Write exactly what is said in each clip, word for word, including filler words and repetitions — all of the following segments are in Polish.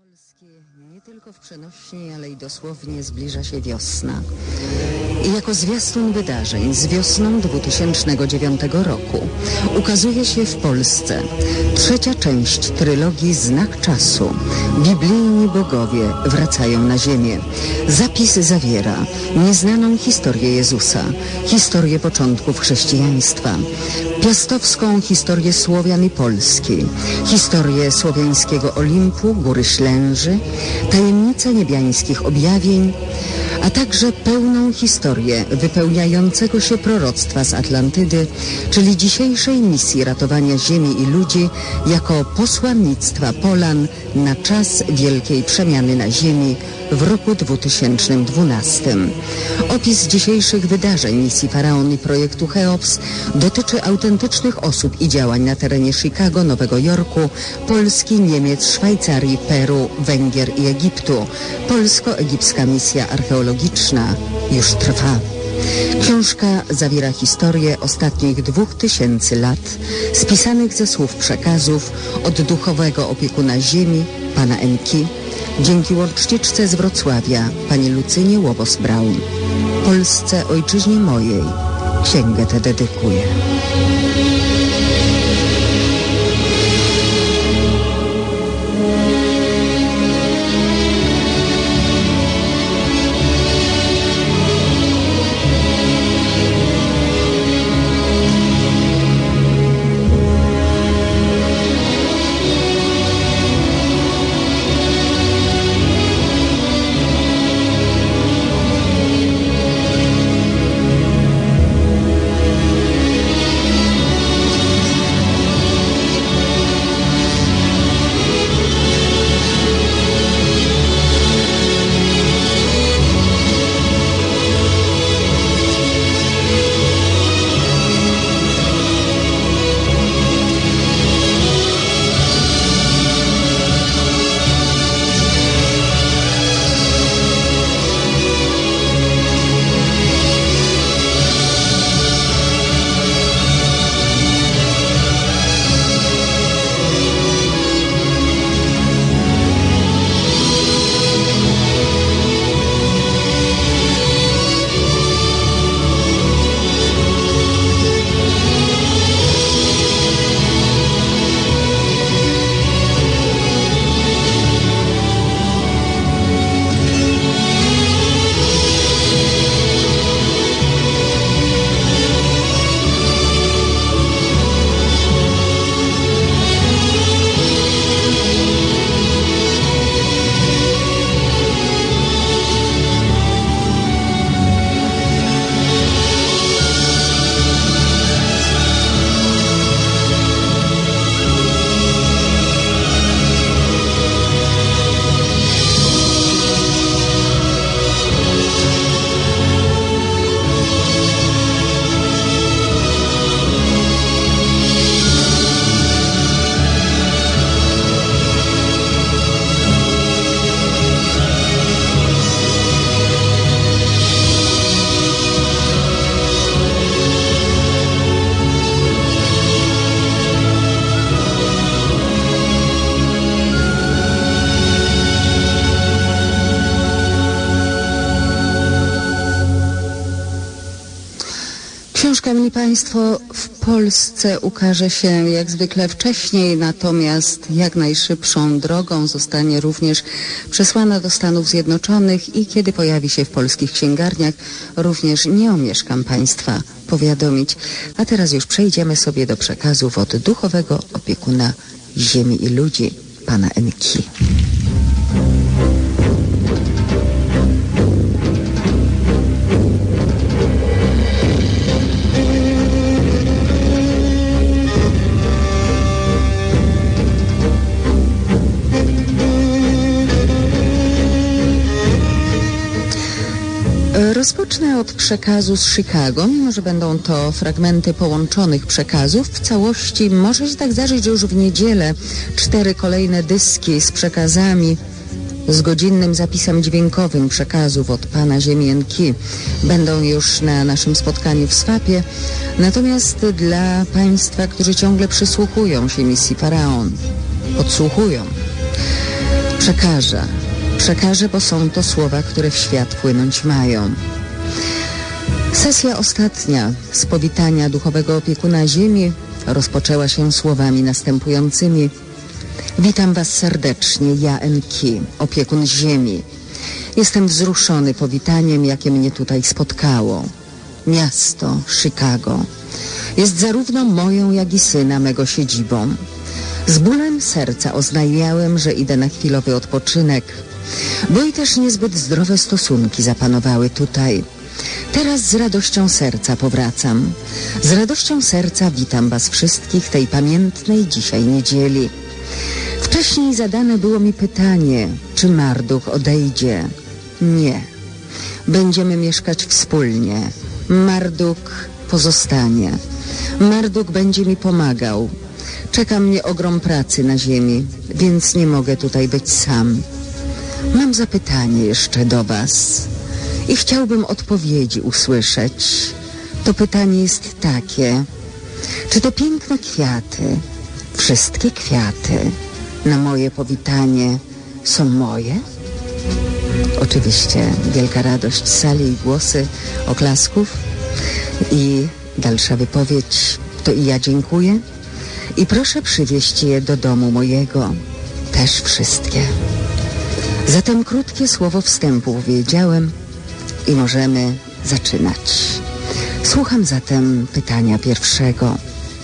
Polski nie tylko w przenośni, ale i dosłownie zbliża się wiosna. I jako zwiastun wydarzeń z wiosną dwutysięcznego dziewiątego roku ukazuje się w Polsce trzecia część trylogii Znak Czasu. Biblijni bogowie wracają na ziemię. Zapis zawiera nieznaną historię Jezusa, historię początków chrześcijaństwa, piastowską historię Słowian i Polski, historię słowiańskiego Olimpu, Góry Ślęży, tajemnice niebiańskich objawień, a także pełną historię wypełniającego się proroctwa z Atlantydy, czyli dzisiejszej misji ratowania ziemi i ludzi jako posłannictwa Polan na czas wielkiej przemiany na ziemi w roku dwutysięcznym dwunastym. Opis dzisiejszych wydarzeń misji Faraon i projektu Cheops dotyczy autentycznych osób i działań na terenie Chicago, Nowego Jorku, Polski, Niemiec, Szwajcarii, Peru, Węgier i Egiptu. Polsko-egipska misja archeologiczna już trwa. Książka zawiera historię ostatnich dwóch tysięcy lat, spisanych ze słów przekazów od duchowego opiekuna ziemi, pana Enki, dzięki łączniczce z Wrocławia, pani Lucynie Łobos-Braun. Polsce, ojczyźnie mojej, księgę tę dedykuję. Książka, mili Państwo, w Polsce ukaże się jak zwykle wcześniej, natomiast jak najszybszą drogą zostanie również przesłana do Stanów Zjednoczonych i kiedy pojawi się w polskich księgarniach, również nie omieszkam Państwa powiadomić. A teraz już przejdziemy sobie do przekazów od duchowego opiekuna ziemi i ludzi, pana Enki. Rozpocznę od przekazu z Chicago, mimo że będą to fragmenty połączonych przekazów. W całości może się tak zdarzyć, że już w niedzielę cztery kolejne dyski z przekazami, z godzinnym zapisem dźwiękowym przekazów od pana ziemi Enki będą już na naszym spotkaniu w Swapie. Natomiast dla Państwa, którzy ciągle przysłuchują się misji Faraon, podsłuchują, Przekażę, przekażę, bo są to słowa, które w świat płynąć mają. Sesja ostatnia z powitania duchowego opiekuna ziemi rozpoczęła się słowami następującymi. Witam was serdecznie, ja Enki, opiekun ziemi. Jestem wzruszony powitaniem, jakie mnie tutaj spotkało. Miasto Chicago jest zarówno moją, jak i syna mego siedzibą. Z bólem serca oznajmiałem, że idę na chwilowy odpoczynek, bo i też niezbyt zdrowe stosunki zapanowały tutaj. Teraz z radością serca powracam. Z radością serca witam was wszystkich tej pamiętnej dzisiaj niedzieli. Wcześniej zadane było mi pytanie, czy Marduk odejdzie. Nie. Będziemy mieszkać wspólnie. Marduk pozostanie. Marduk będzie mi pomagał. Czeka mnie ogrom pracy na ziemi, więc nie mogę tutaj być sam. Mam zapytanie jeszcze do was i chciałbym odpowiedzi usłyszeć. To pytanie jest takie. Czy te piękne kwiaty, wszystkie kwiaty na moje powitanie są moje? Oczywiście wielka radość sali i głosy oklasków i dalsza wypowiedź. To i ja dziękuję i proszę przywieźć je do domu mojego. Też wszystkie. Zatem krótkie słowo wstępu powiedziałem i możemy zaczynać. Słucham zatem pytania pierwszego.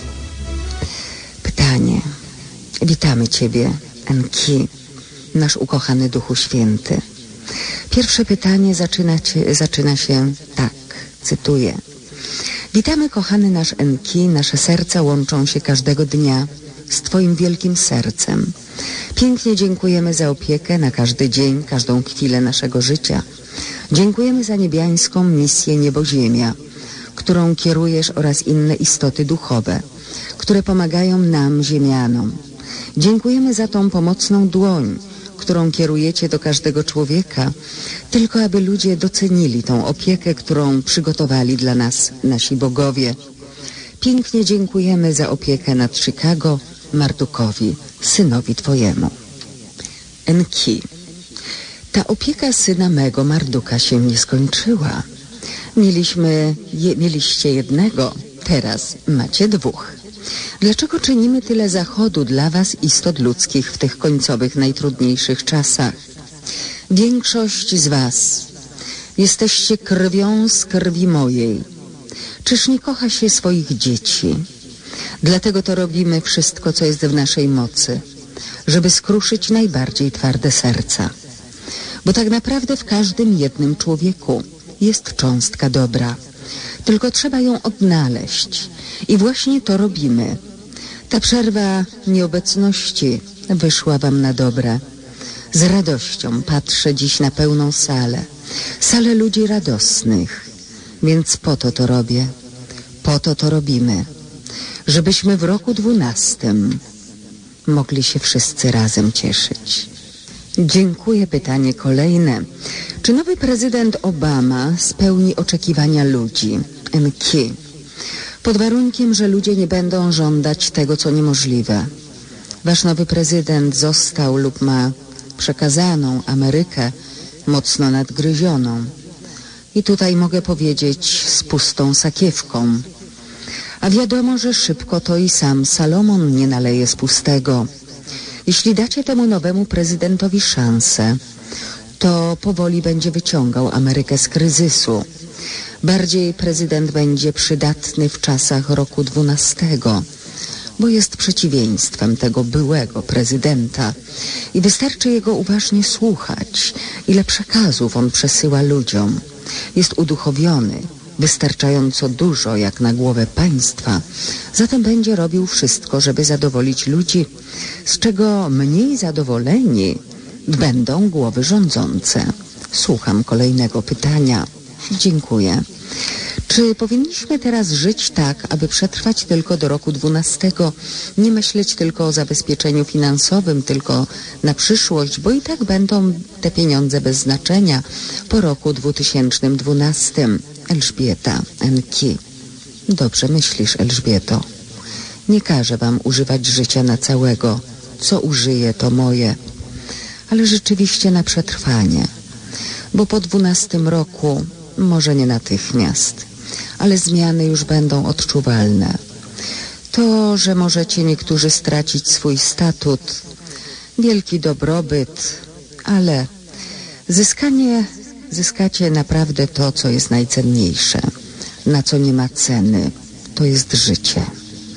Pytanie. Witamy Ciebie, Enki, nasz ukochany Duchu Święty. Pierwsze pytanie zaczyna, cię, zaczyna się tak, cytuję. Witamy, kochany nasz Enki, nasze serca łączą się każdego dnia z Twoim wielkim sercem. Pięknie dziękujemy za opiekę na każdy dzień, każdą chwilę naszego życia. Dziękujemy za niebiańską misję Niebo-Ziemia, którą kierujesz, oraz inne istoty duchowe, które pomagają nam, ziemianom. Dziękujemy za tą pomocną dłoń, którą kierujecie do każdego człowieka, tylko aby ludzie docenili tą opiekę, którą przygotowali dla nas nasi bogowie. Pięknie dziękujemy za opiekę nad Chicago, Mardukowi, synowi Twojemu. Enki. Ta opieka syna mego, Marduka, się nie skończyła. Mieliśmy, je, mieliście jednego, teraz macie dwóch. Dlaczego czynimy tyle zachodu dla was, istot ludzkich, w tych końcowych, najtrudniejszych czasach? Większość z was jesteście krwią z krwi mojej. Czyż nie kocha się swoich dzieci? Dlatego to robimy wszystko, co jest w naszej mocy, żeby skruszyć najbardziej twarde serca. Bo tak naprawdę w każdym jednym człowieku jest cząstka dobra. Tylko trzeba ją odnaleźć. I właśnie to robimy. Ta przerwa nieobecności wyszła wam na dobre. Z radością patrzę dziś na pełną salę. Salę ludzi radosnych. Więc po to to robię. Po to to robimy. Żebyśmy w roku dwunastym mogli się wszyscy razem cieszyć. Dziękuję. Pytanie kolejne. Czy nowy prezydent Obama spełni oczekiwania ludzi? Enki. Pod warunkiem, że ludzie nie będą żądać tego, co niemożliwe. Wasz nowy prezydent został lub ma przekazaną Amerykę mocno nadgryzioną. I tutaj mogę powiedzieć z pustą sakiewką. A wiadomo, że szybko to i sam Salomon nie naleje z pustego. Jeśli dacie temu nowemu prezydentowi szansę, to powoli będzie wyciągał Amerykę z kryzysu. Bardziej prezydent będzie przydatny w czasach roku dwunastego, bo jest przeciwieństwem tego byłego prezydenta i wystarczy jego uważnie słuchać, ile przekazów on przesyła ludziom. Jest uduchowiony, wystarczająco dużo jak na głowę państwa, zatem będzie robił wszystko, żeby zadowolić ludzi, z czego mniej zadowoleni będą głowy rządzące. Słucham kolejnego pytania. Dziękuję. Czy powinniśmy teraz żyć tak, aby przetrwać tylko do roku dwunastego, nie myśleć tylko o zabezpieczeniu finansowym, tylko na przyszłość, bo i tak będą te pieniądze bez znaczenia po roku dwutysięcznym dwunastym? Elżbieta, Enki. Dobrze myślisz, Elżbieto. Nie każę wam używać życia na całego. Co użyję, to moje. ale rzeczywiście na przetrwanie, bo po dwunastym roku, może nie natychmiast, ale zmiany już będą odczuwalne. To, że możecie niektórzy stracić swój statut, wielki dobrobyt, ale zyskanie, zyskacie naprawdę to, co jest najcenniejsze, na co nie ma ceny, to jest życie.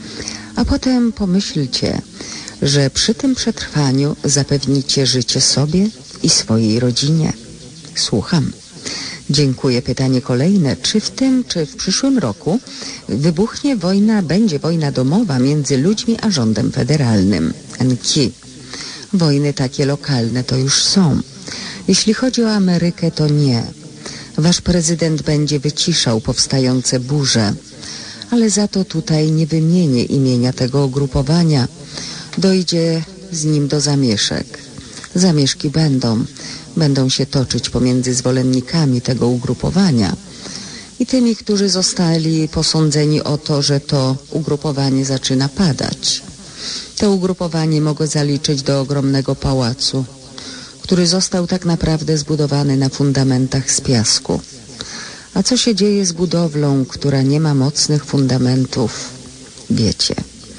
A potem pomyślcie, że przy tym przetrwaniu zapewnicie życie sobie i swojej rodzinie. Słucham. Dziękuję. Pytanie kolejne. Czy w tym, czy w przyszłym roku wybuchnie wojna, będzie wojna domowa między ludźmi a rządem federalnym? Enki. Wojny takie lokalne to już są. Jeśli chodzi o Amerykę, to nie. Wasz prezydent będzie wyciszał powstające burze, ale za to tutaj nie wymienię imienia tego ugrupowania. Dojdzie z nim do zamieszek. Zamieszki będą. Będą się toczyć pomiędzy zwolennikami tego ugrupowania i tymi, którzy zostali posądzeni o to, że to ugrupowanie zaczyna padać. To ugrupowanie mogę zaliczyć do ogromnego pałacu, który został tak naprawdę zbudowany na fundamentach z piasku. A co się dzieje z budowlą, która nie ma mocnych fundamentów? Wiecie.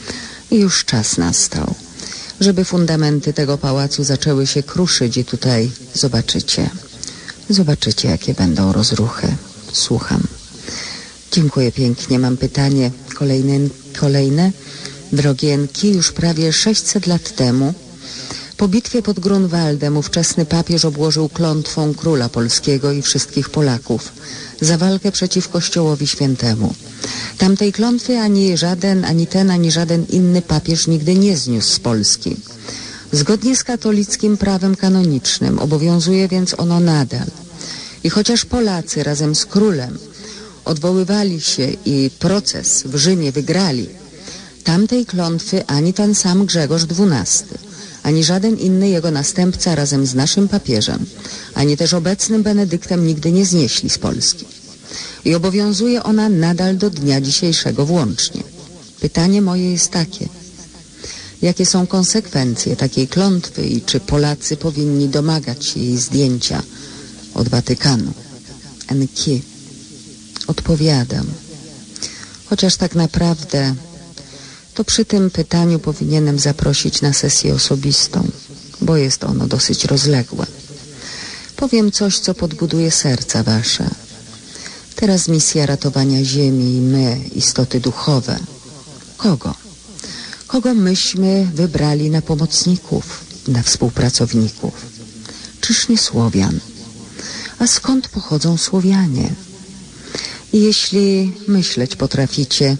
I już czas nastał, żeby fundamenty tego pałacu zaczęły się kruszyć i tutaj zobaczycie. Zobaczycie, jakie będą rozruchy. Słucham. Dziękuję pięknie. Mam pytanie kolejne. kolejne. Drogie Enki, już prawie sześćset lat temu po bitwie pod Grunwaldem ówczesny papież obłożył klątwą króla polskiego i wszystkich Polaków za walkę przeciw Kościołowi Świętemu. Tamtej klątwy ani żaden, ani ten, ani żaden inny papież nigdy nie zniósł z Polski. Zgodnie z katolickim prawem kanonicznym obowiązuje więc ono nadal. I chociaż Polacy razem z królem odwoływali się i proces w Rzymie wygrali, tamtej klątwy ani ten sam Grzegorz dwunasty, ani żaden inny jego następca razem z naszym papieżem, ani też obecnym Benedyktem nigdy nie znieśli z Polski. I obowiązuje ona nadal do dnia dzisiejszego włącznie. Pytanie moje jest takie. Jakie są konsekwencje takiej klątwy i czy Polacy powinni domagać się jej zdjęcia od Watykanu? Enki. Odpowiadam. Chociaż tak naprawdę to przy tym pytaniu powinienem zaprosić na sesję osobistą, bo jest ono dosyć rozległe. Powiem coś, co podbuduje serca wasze. Teraz misja ratowania ziemi i my, istoty duchowe. Kogo? Kogo myśmy wybrali na pomocników, na współpracowników? Czyż nie Słowian? A skąd pochodzą Słowianie? I jeśli myśleć potraficie,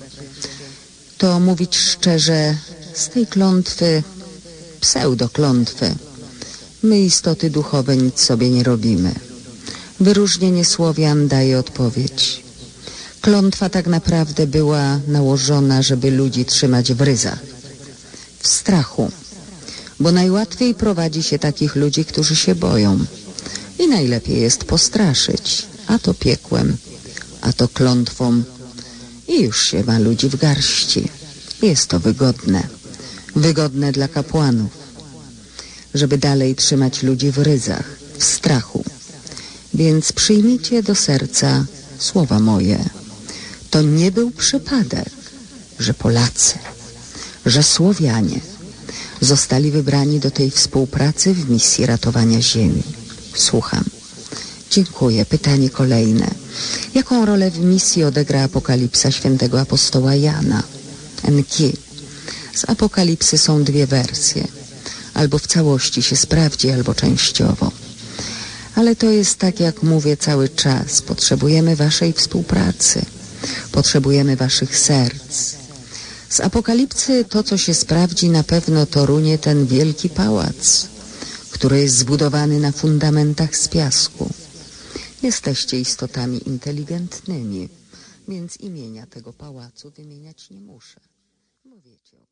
to mówić szczerze, z tej klątwy, pseudoklątwy, my, istoty duchowe, nic sobie nie robimy. Wyróżnienie Słowian daje odpowiedź. Klątwa tak naprawdę była nałożona, żeby ludzi trzymać w ryzach, w strachu, bo najłatwiej prowadzi się takich ludzi, którzy się boją. I najlepiej jest postraszyć, a to piekłem, a to klątwą. I już się ma ludzi w garści. Jest to wygodne. Wygodne dla kapłanów, żeby dalej trzymać ludzi w ryzach, w strachu. Więc przyjmijcie do serca słowa moje. To nie był przypadek, że Polacy, że Słowianie zostali wybrani do tej współpracy w misji ratowania ziemi. Słucham. Dziękuję. Pytanie kolejne. Jaką rolę w misji odegra Apokalipsa świętego apostoła Jana? Enki. Z Apokalipsy są dwie wersje. Albo w całości się sprawdzi, albo częściowo. Ale to jest tak, jak mówię cały czas. Potrzebujemy waszej współpracy. Potrzebujemy waszych serc. Z Apokalipsy to, co się sprawdzi, na pewno to runie ten wielki pałac, który jest zbudowany na fundamentach z piasku. Jesteście istotami inteligentnymi, więc imienia tego pałacu wymieniać nie muszę. Bo wiecie.